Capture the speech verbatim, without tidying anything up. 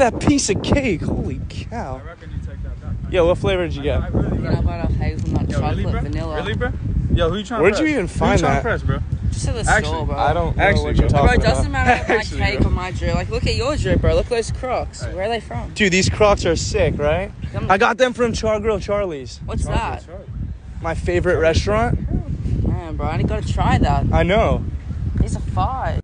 at that piece of cake. Holy cow. I reckon you take that back. Yo, what flavor did you get? I, I really Peanut butter, hazelnut, Yo, chocolate, really, bro? vanilla. Really, bro? Yo, who you trying Where'd to you press? even Who find you trying that? to press, bro? Just at the Actually, store, bro. I don't know Actually, what you're bro. Bro, talking it doesn't about. matter if my Actually, cake bro. or my drip. Like, look at your drip, bro. Look at those Crocs. Right. Where are they from? Dude, these Crocs are sick, right? Them- I got them from Char Grill Charlie's. What's that? My favorite restaurant. Man, bro, I ain't gotta try that. I know. These are fire.